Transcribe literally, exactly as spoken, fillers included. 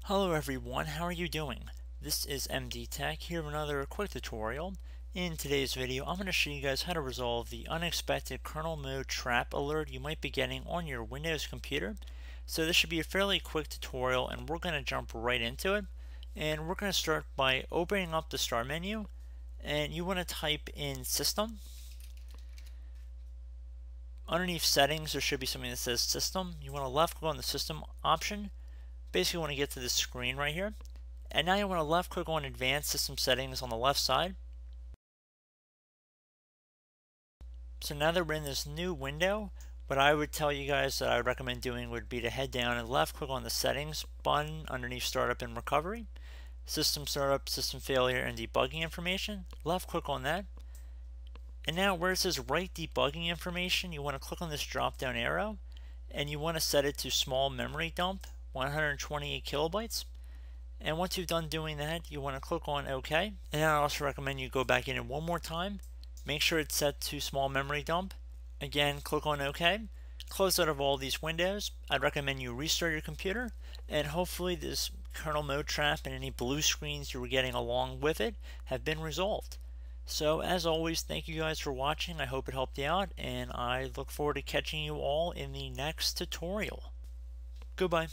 Hello everyone, how are you doing? This is M D Tech here with another quick tutorial. In today's video, I'm going to show you guys how to resolve the unexpected kernel mode trap alert you might be getting on your Windows computer. So this should be a fairly quick tutorial and we're going to jump right into it. And we're going to start by opening up the start menu, and you want to type in System. Underneath Settings there should be something that says System. You want to left click on the System option. Basically want to get to this screen right here, and now you want to left click on Advanced System Settings on the left side. So now that we're in this new window, what I would tell you guys that I would recommend doing would be to head down and left click on the Settings button underneath Startup and Recovery, System Startup, System Failure, and Debugging Information. Left click on that, and now where it says Write Debugging Information, you want to click on this drop down arrow, and you want to set it to Small Memory Dump, one hundred twenty-eight kilobytes. And once you've done doing that, you want to click on OK. And I also recommend you go back in it one more time. Make sure it's set to small memory dump. Again, click on OK. Close out of all these windows. I'd recommend you restart your computer, and hopefully this kernel mode trap and any blue screens you were getting along with it have been resolved. So as always, thank you guys for watching. I hope it helped you out, and I look forward to catching you all in the next tutorial. Goodbye.